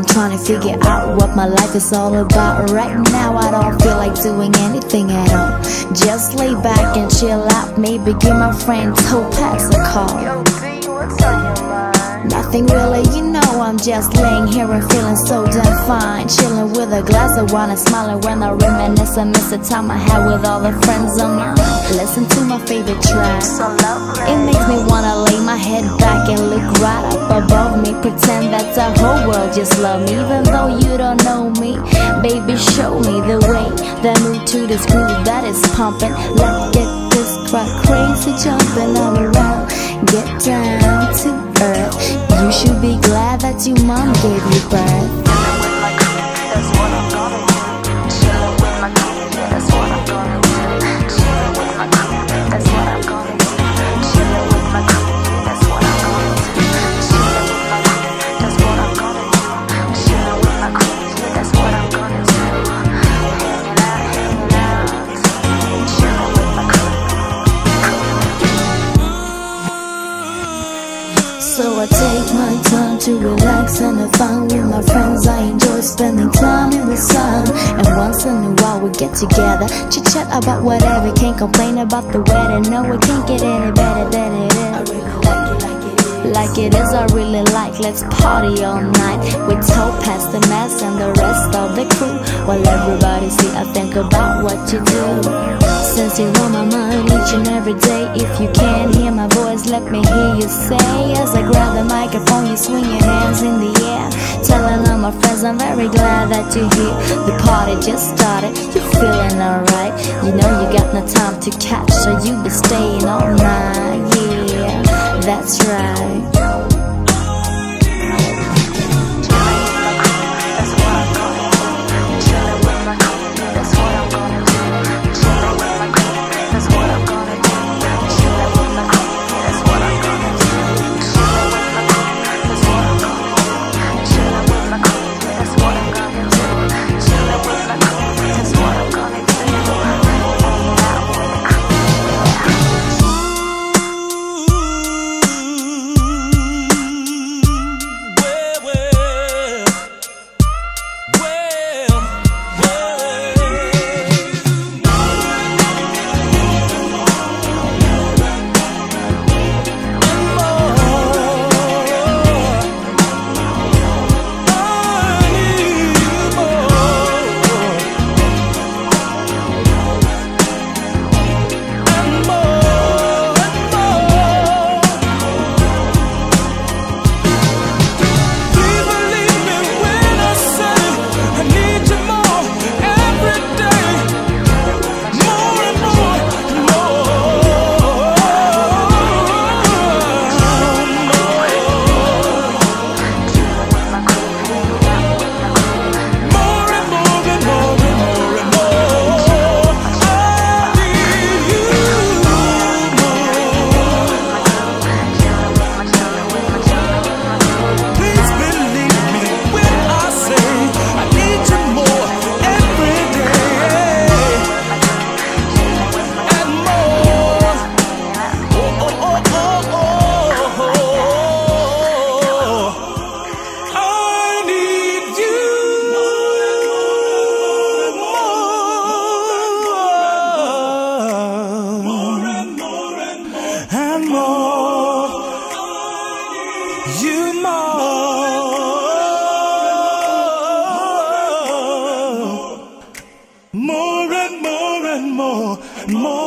I'm trying to figure out what my life is all about. Right now I don't feel like doing anything at all. Just lay back and chill out. Maybe give my friend Topaz a call. Yo, B, what's on your mind? Nothing really, you know, I'm just laying here and feeling so damn fine. Chilling with a glass of wine and smiling when I reminisce and miss the time I had with all the friends of mine. Listen to my favorite track. So lovely. It makes me wanna lay my head back and look right up above me. Pretend that the whole world just love me, even though you don't know me. Baby, show me the way, the move to this groove that is pumping. Let's get this crowd crazy, jumping all around. Get down to earth. You should be glad that your mom gave you birth. Chillin' with my crew, that's what I'm gonna do. Chillin' with my crew, yeah, that's what I'm gonna do. Chillin' with my crew, that's what I'm gonna do. Chillin' with my crew, that's what I'm gonna do. Chillin' with my crew, that's what I'm gonna do. Chillin' with my crew, yeah, that's what I'm gonna do. Hanging out, chillin' with my crew. So I take my time to relax and have fun with my friends. I enjoy spending time in the sun. And once in a while we get together, chit chat about whatever. Can't complain about the weather. No, it can't get any better than it is. I really like it like it is. Like it is, I really like. Let's party all night with Topaz, the Mass, and the rest of the crew. While everybody see, I think about what you do. Since you're on my mind each and every day. If you can't hear my voice, let me hear you say. As I grab the microphone, you swing your hands in the air, telling all my friends I'm very glad that you're here. The party just started, you're feeling alright. You know you got no time to catch, so you be staying all night. Yeah, that's right. More and more and more, more.